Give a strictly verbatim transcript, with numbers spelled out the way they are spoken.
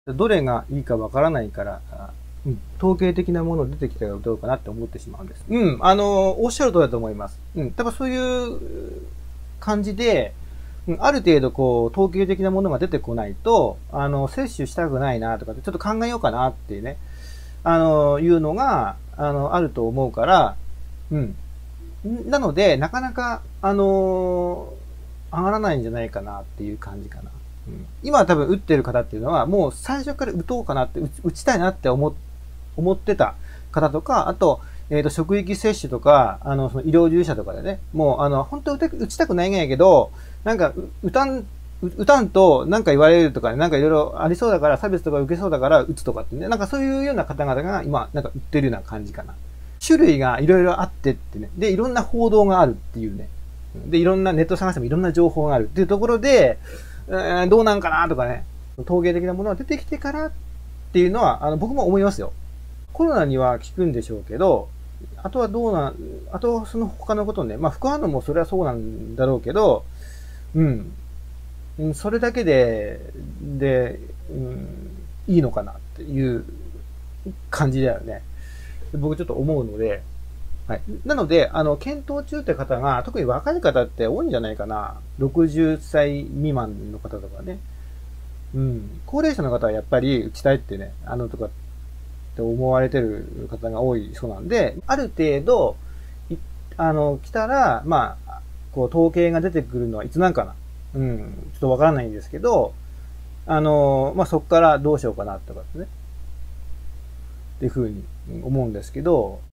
どれがいいかわからないから、うん、統計的なもの出てきたらどうかなって思ってしまうんです。うん、あの、おっしゃる通りだと思います。うん、多分そういう感じで、うん、ある程度こう、統計的なものが出てこないと、あの、接種したくないなとかってちょっと考えようかなっていうね、あの、いうのが、あの、あると思うから、うん。なので、なかなか、あのー上がらないんじゃないかなっていう感じかな。うん、今多分打ってる方っていうのは、もう最初から打とうかなって、打打ちたいなって思、思ってた方とか、あと、えっ、と、職域接種とか、あの、その医療従事者とかでね、もう、あの、本当は打ちたくないんやけど、なんか、打たん、打たんとなんか言われるとかね、なんかいろいろありそうだから、差別とか受けそうだから打つとかってね、なんかそういうような方々が今、なんか売ってるような感じかな。種類がいろいろあってってね。で、いろんな報道があるっていうね。で、いろんなネット探してもいろんな情報があるっていうところで、えー、どうなんかなとかね。統計的なものが出てきてからっていうのは、あの、僕も思いますよ。コロナには効くんでしょうけど、あとはどうな、あとその他のことね。まあ副反応もそれはそうなんだろうけど、うん。それだけで、で、うん、いいのかなっていう感じだよね。僕ちょっと思うので、はい。なので、あの、検討中って方が、特に若い方って多いんじゃないかな。ろくじゅっさい未満の方とかね。うん。高齢者の方はやっぱり打ちたいってね、あのとかって思われてる方が多いそうなんで、ある程度、あの、来たら、まあ、こう、統計が出てくるのはいつなんかな。うん。ちょっとわからないんですけど、あの、まあ、そこからどうしようかなとかですね。っていうふうに思うんですけど、